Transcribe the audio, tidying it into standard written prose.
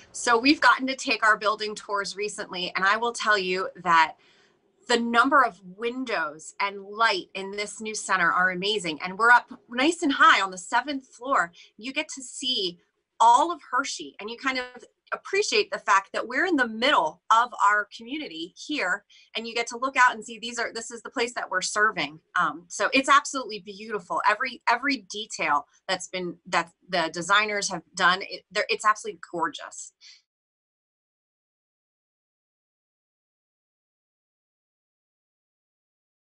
So we've gotten to take our building tours recently, and I will tell you that the number of windows and light in this new center are amazing. And we're up nice and high on the 7th floor. You get to see all of Hershey, and you kind of appreciate the fact that we're in the middle of our community here, and you get to look out and see this is the place that we're serving. So it's absolutely beautiful. Every detail that the designers have done, it's absolutely gorgeous.